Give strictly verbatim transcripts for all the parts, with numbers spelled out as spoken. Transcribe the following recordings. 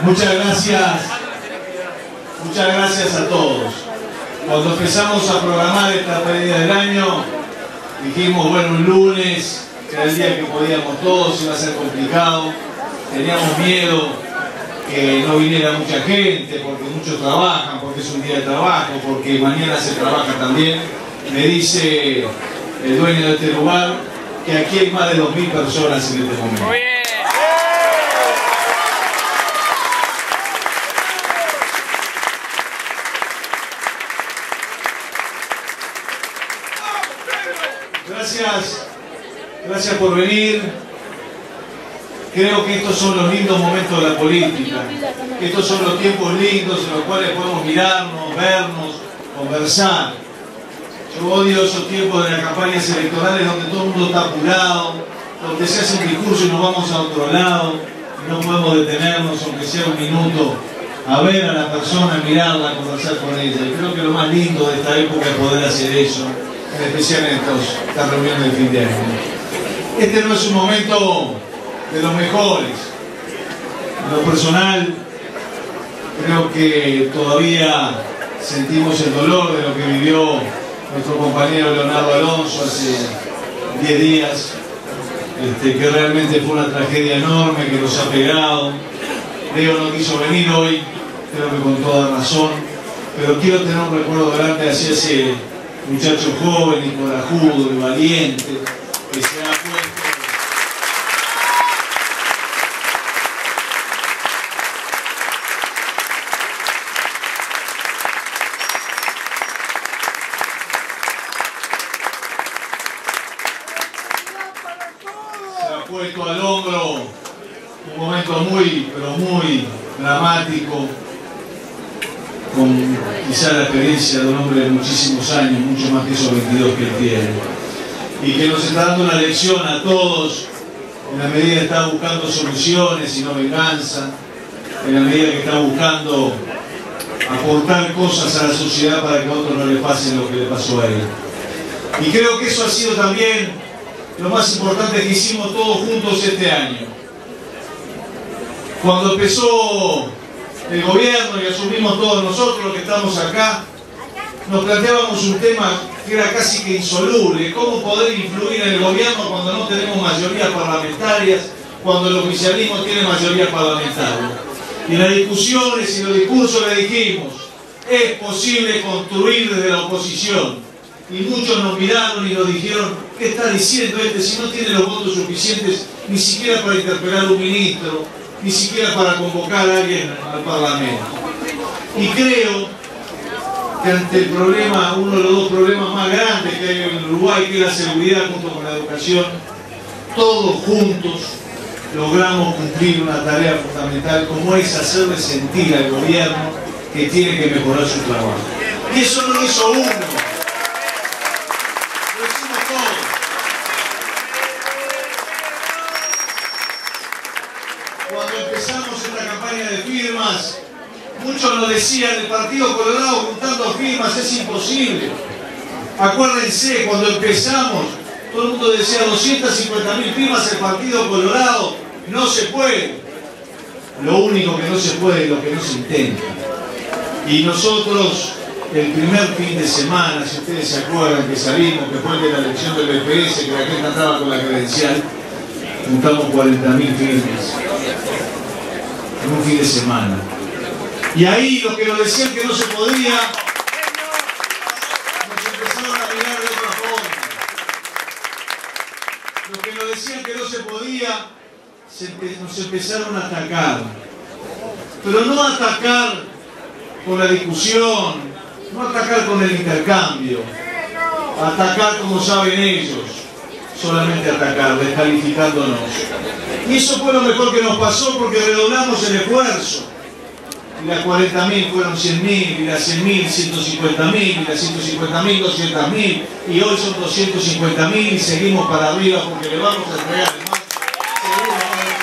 Muchas gracias, muchas gracias a todos. Cuando empezamos a programar esta pedida del año, dijimos, bueno, un lunes, que era el día que podíamos todos, iba a ser complicado. Teníamos miedo que no viniera mucha gente, porque muchos trabajan, porque es un día de trabajo, porque mañana se trabaja también. Me dice el dueño de este lugar que aquí hay más de dos mil personas en este momento. Muy bien. Gracias, gracias por venir. Creo que estos son los lindos momentos de la política. Estos son los tiempos lindos en los cuales podemos mirarnos, vernos, conversar. Yo odio esos tiempos de las campañas electorales donde todo el mundo está apurado, donde se hace un discurso y nos vamos a otro lado y no podemos detenernos, aunque sea un minuto, a ver a la persona, mirarla, a conversar con ella. Y creo que lo más lindo de esta época es poder hacer eso, en especial en estos, estas reuniones de fin de año. Este no es un momento de los mejores. En lo personal, creo que todavía sentimos el dolor de lo que vivió nuestro compañero Leonardo Alonso hace diez días, este, que realmente fue una tragedia enorme que nos ha pegado. Leo no quiso venir hoy, creo que con toda razón, pero quiero tener un recuerdo grande hacia ese muchacho joven y corajudo y valiente que se ha puesto se ha puesto al hombro un momento muy, pero muy dramático, con quizá la experiencia de un hombre de muchísimos años, mucho más que esos veintidós que él tiene, y que nos está dando una lección a todos, en la medida que está buscando soluciones y no venganza, en la medida que está buscando aportar cosas a la sociedad para que a otros no le pase lo que le pasó a él. Y creo que eso ha sido también lo más importante que hicimos todos juntos este año. Cuando empezó el gobierno y asumimos todos nosotros los que estamos acá, nos planteábamos un tema que era casi que insoluble: cómo poder influir en el gobierno cuando no tenemos mayorías parlamentarias, cuando el oficialismo tiene mayoría parlamentaria. Y en las discusiones y los discursos le dijimos, es posible construir desde la oposición. Y muchos nos miraron y nos dijeron, ¿qué está diciendo este si no tiene los votos suficientes ni siquiera para interpelar a un ministro, ni siquiera para convocar a alguien al Parlamento? Y creo que ante el problema, uno de los dos problemas más grandes que hay en Uruguay, que es la seguridad junto con la educación, todos juntos logramos cumplir una tarea fundamental, como es hacerle sentir al gobierno que tiene que mejorar su trabajo. Y eso no lo hizo uno, lo hicimos todos. Cuando empezamos esta campaña de firmas, muchos nos decían, el Partido Colorado juntando firmas es imposible. Acuérdense, cuando empezamos, todo el mundo decía doscientas cincuenta mil firmas el Partido Colorado, no se puede. Lo único que no se puede es lo que no se intenta. Y nosotros, el primer fin de semana, si ustedes se acuerdan que salimos, que fue el de la elección del B P S, que la gente andaba con la credencial, juntamos cuarenta mil firmas en un fin de semana. Y ahí los que nos decían que no se podía, nos empezaron a mirar de otra forma. Los que nos decían que no se podía, se empe nos empezaron a atacar. Pero no atacar con la discusión, no atacar con el intercambio, atacar como saben ellos, solamente atacar, descalificándonos. Y eso fue lo mejor que nos pasó, porque redoblamos el esfuerzo. Y las cuarenta mil fueron cien mil, y las cien mil, ciento cincuenta mil, y las ciento cincuenta mil, doscientos mil, y hoy son doscientos cincuenta mil, y seguimos para arriba porque le vamos a entregar el más seguro para el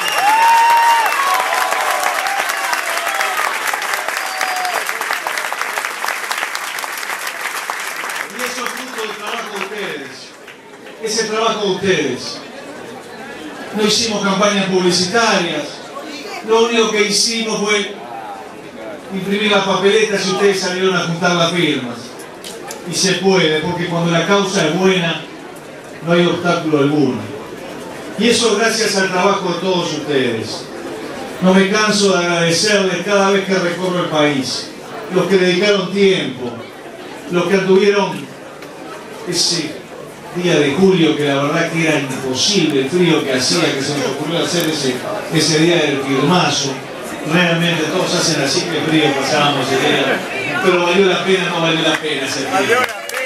Y eso es fruto del trabajo de ustedes. Es el trabajo de ustedes. No hicimos campañas publicitarias, Lo único que hicimos fue imprimir las papeletas y ustedes salieron a juntar las firmas. Y se puede, porque cuando la causa es buena, no hay obstáculo alguno. Y eso gracias al trabajo de todos ustedes. No me canso de agradecerles cada vez que recorro el país. Los que dedicaron tiempo, los que tuvieron ese día de julio que la verdad que era imposible, el frío que hacía, que se nos ocurrió hacer ese, ese día del firmazo. Realmente todos hacen así que frío pasábamos ese día, pero valió la pena, no valió la pena ese frío.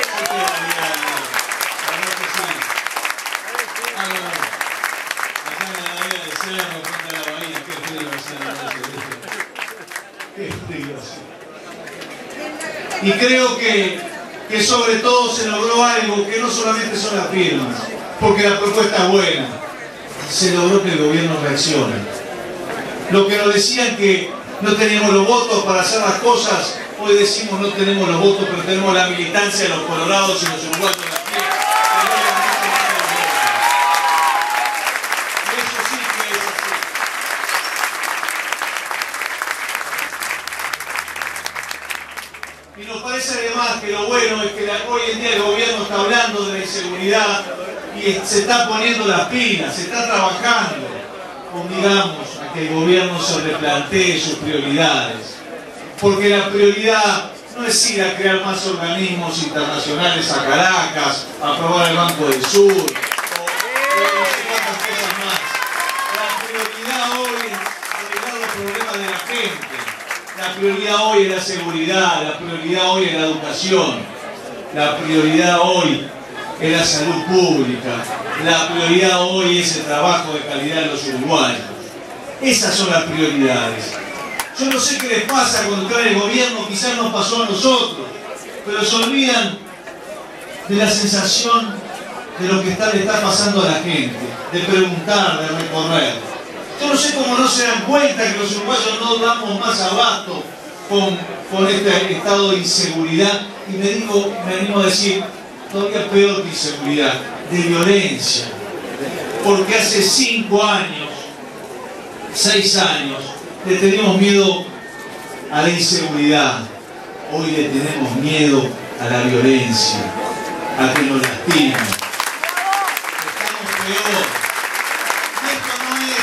Y creo que, que sobre todo se logró algo que no solamente son las firmas, porque la propuesta es buena, se logró que el gobierno reaccione. Lo que nos decían que no teníamos los votos para hacer las cosas, hoy decimos no tenemos los votos, pero tenemos la militancia de los colorados y los uruguayos de la tierra. Y eso sí que es así. Y nos parece además que lo bueno es que la, hoy en día el gobierno está hablando de la inseguridad y se está poniendo las pilas, se está trabajando. Obligamos a que el gobierno se replantee sus prioridades, porque la prioridad no es ir a crear más organismos internacionales a Caracas, a aprobar el Banco del Sur, o, o no sé cuántas cosas más. La prioridad hoy es arreglar los problemas de la gente, la prioridad hoy es la seguridad, la prioridad hoy es la educación, la prioridad hoy es la salud pública, la prioridad hoy es el trabajo de calidad de los uruguayos. Esas son las prioridades. Yo no sé qué les pasa cuando trae el gobierno, quizás nos pasó a nosotros, pero se olvidan de la sensación de lo que está, le está pasando a la gente, de preguntar, de recorrer. Yo no sé cómo no se dan cuenta que los uruguayos no damos más abasto con, con este estado de inseguridad, y me, digo, me animo a decir, todavía peor que inseguridad, de violencia, porque hace cinco años, seis años, le tenemos miedo a la inseguridad, hoy le tenemos miedo a la violencia, a que nos lastimen. Estamos peor. Y esto no es,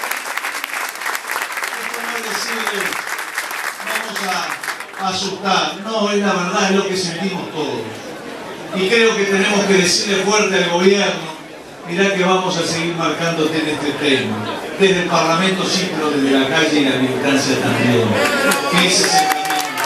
esto no es decirle, vamos a, a asustar, no, es la verdad, es lo que sentimos todos. Y creo que tenemos que decirle fuerte al gobierno, mirá que vamos a seguir marcándote en este tema. Desde el Parlamento sí, pero desde la calle y la militancia también. Que ese es el camino.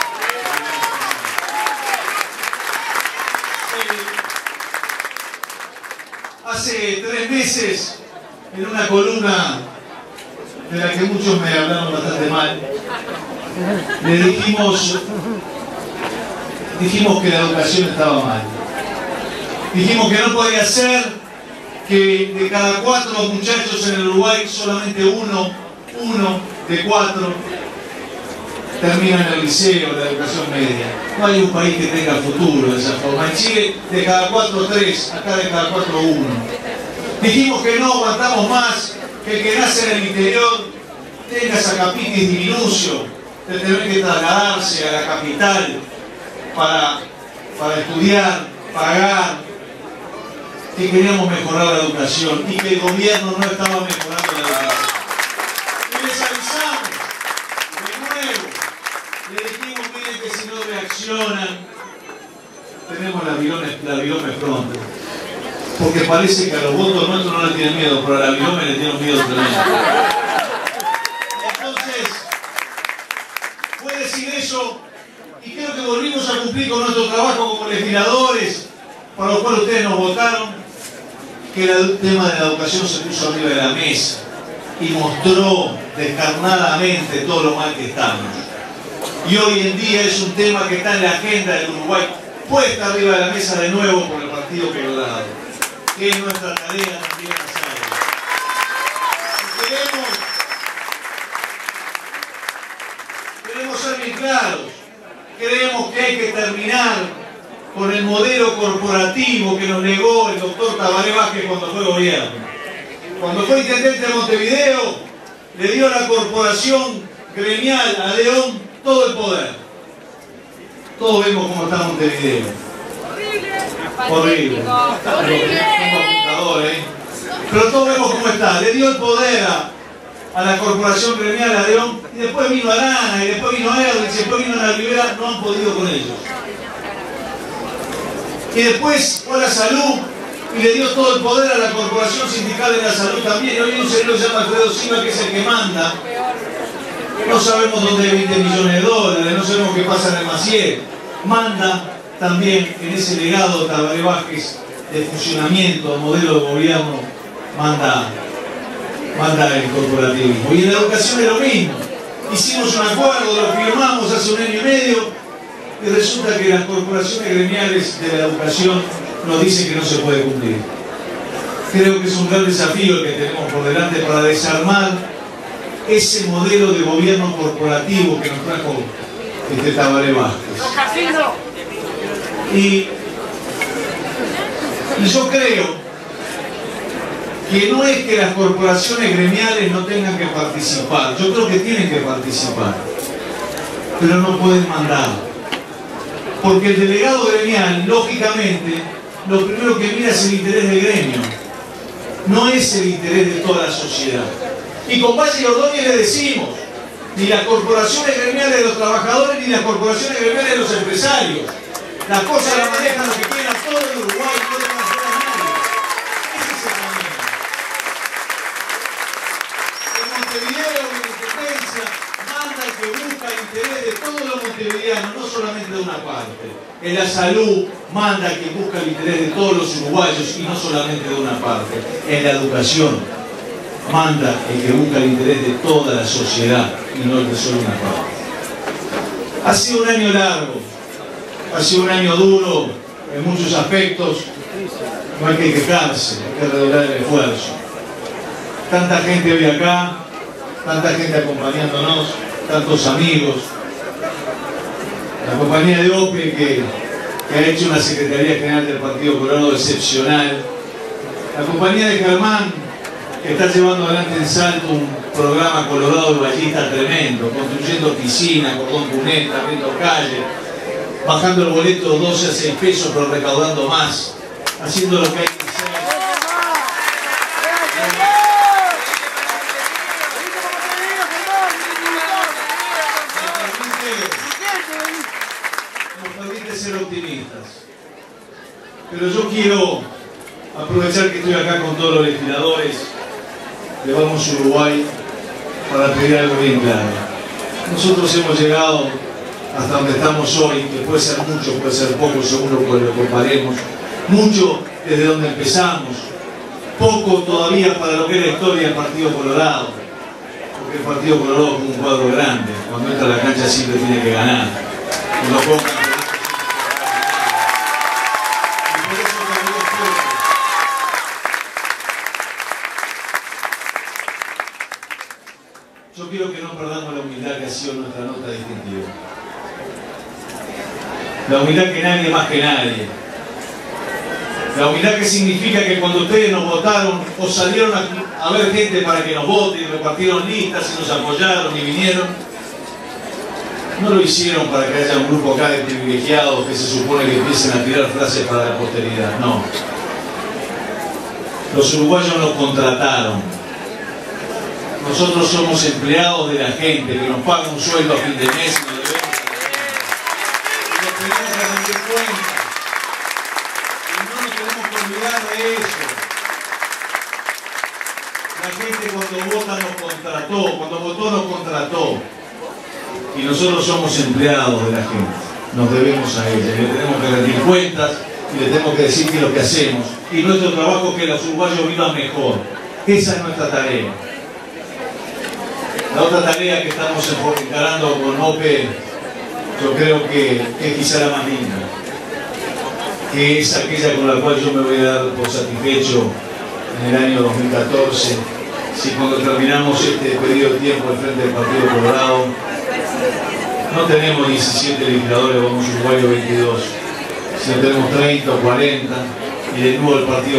Hace tres meses, en una columna de la que muchos me hablaron bastante mal, le dijimos, dijimos que la educación estaba mal. Dijimos que no podía ser que de cada cuatro muchachos en el Uruguay, solamente uno, uno de cuatro, termina en el liceo, la educación media. No hay un país que tenga futuro de esa forma. En Chile, de cada cuatro, tres, acá de cada cuatro, uno. Dijimos que no aguantamos más que el que nace en el interior tenga esa capitis diminucio de tener que trasladarse a la capital para, para estudiar, pagar, que queríamos mejorar la educación y que el gobierno no estaba mejorando la educación. Y les avisamos, de nuevo, le dijimos, miren que si no reaccionan, tenemos la virome, la virome pronto. Porque parece que a los votos nuestros no le tienen miedo, pero a la virome le tienen miedo tremendo. Entonces, fue decir eso, y creo que volvimos a cumplir con nuestro trabajo como legisladores, para los cuales ustedes nos votaron, que el tema de la educación se puso arriba de la mesa y mostró descarnadamente todo lo mal que estamos. Y hoy en día es un tema que está en la agenda del Uruguay, puesta arriba de la mesa de nuevo por el Partido Colorado, que es nuestra tarea también hacerlo. Y queremos, queremos ser bien claros, creemos que hay que terminar con el modelo corporativo que nos negó el doctor Tabaré Vázquez cuando fue gobierno. Cuando fue intendente de Montevideo, le dio a la corporación gremial, a León, todo el poder. Todos vemos cómo está Montevideo. Horrible. Horrible. ¿eh? Pero todos vemos cómo está. Le dio el poder a, a la corporación gremial, a León, y después vino Arana, y después vino Erlich, y después vino la Rivera, no han podido con ellos. Y después fue a la salud y le dio todo el poder a la Corporación Sindical de la Salud también. Y hoy hay un señor que se llama Alfredo Silva, que es el que manda. No sabemos dónde hay veinte millones de dólares, no sabemos qué pasa en el Maciel. Manda también en ese legado de Tabaré Vázquez de funcionamiento, modelo de gobierno, manda, manda el corporativismo. Y en la educación es lo mismo. Hicimos un acuerdo, lo firmamos hace un año y medio, y resulta que las corporaciones gremiales de la educación nos dicen que no se puede cumplir. Creo que es un gran desafío el que tenemos por delante para desarmar ese modelo de gobierno corporativo que nos trajo este Tabaré Vázquez. Y, y yo creo que no es que las corporaciones gremiales no tengan que participar, yo creo que tienen que participar, pero no pueden mandar. Porque el delegado gremial, lógicamente, lo primero que mira es el interés del gremio, no es el interés de toda la sociedad. Y con Valle y Ordóñez le decimos, ni las corporaciones gremiales de los trabajadores, ni las corporaciones gremiales de los empresarios. Las cosas las manejan los que quieran todo el Uruguay, no le van a hacer a nadie. Ese es el camino. En Montevideo, en la Intendencia, manda el que busca el interés de todos los montevideanos, no solamente de una parte. En la salud, manda el que busca el interés de todos los uruguayos y no solamente de una parte. En la educación, manda el que busca el interés de toda la sociedad y no el de solo una parte. Ha sido un año largo, ha sido un año duro en muchos aspectos, no hay que quejarse, hay que redoblar el esfuerzo. Tanta gente hoy acá, tanta gente acompañándonos, tantos amigos. La compañía de O P E que, que ha hecho una Secretaría General del Partido Colorado excepcional. La compañía de Germán, que está llevando adelante en Salto un programa Colorado de Ballista tremendo, construyendo piscinas, cordón cuneta, abriendo calles, bajando el boleto de doce a seis pesos pero recaudando más, haciendo lo que hay que hacer. Nos permite ser optimistas. Pero yo quiero aprovechar que estoy acá con todos los legisladores de Vamos Uruguay para pedir algo bien claro. Nosotros hemos llegado hasta donde estamos hoy, que puede ser mucho, puede ser poco, según lo que lo comparemos. Mucho desde donde empezamos, poco todavía para lo que es la historia del Partido Colorado, porque el Partido Colorado es un cuadro grande, cuando entra a la cancha siempre tiene que ganar. Cuando pongan... Yo quiero que no perdamos la humildad que ha sido nuestra nota distintiva. La humildad que nadie más que nadie. La humildad que significa que cuando ustedes nos votaron o salieron a, a ver gente para que nos vote y repartieron listas y nos apoyaron y vinieron, no lo hicieron para que haya un grupo acá de privilegiados que se supone que empiecen a tirar frases para la posteridad. No. Los uruguayos nos contrataron. Nosotros somos empleados de la gente que nos paga un sueldo a fin de mes y nos debemos y nos tenemos que rendir cuenta y no nos tenemos que olvidar de eso. La gente cuando vota nos contrató, cuando votó nos contrató y nosotros somos empleados de la gente, nos debemos a ella y le tenemos que rendir cuentas y le tenemos que decir qué es lo que hacemos y nuestro trabajo es que los uruguayos vivan mejor. Esa es nuestra tarea. La otra tarea que estamos encarando con O P E, yo creo que es quizá la más linda, que es aquella con la cual yo me voy a dar por satisfecho en el año dos mil catorce, si cuando terminamos este periodo de tiempo al frente del Partido Colorado, no tenemos diecisiete legisladores, vamos Uruguayo veintidós, sino tenemos treinta o cuarenta, y de nuevo el Partido Colorado.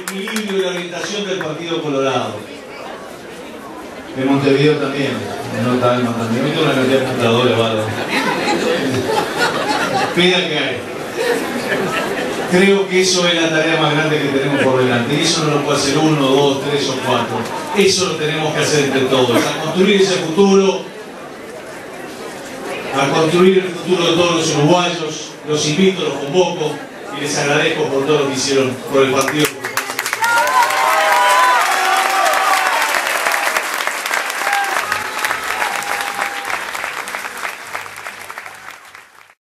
equilibrio y la orientación del Partido Colorado. En Montevideo también, no está el mandamiento, una cantidad de computadores, ¿vale? Pida que hay. Creo que eso es la tarea más grande que tenemos por delante. Y eso no lo puede hacer uno, dos, tres o cuatro. Eso lo tenemos que hacer entre todos. A construir ese futuro, a construir el futuro de todos los uruguayos. Los invito, los convoco y les agradezco por todo lo que hicieron por el Partido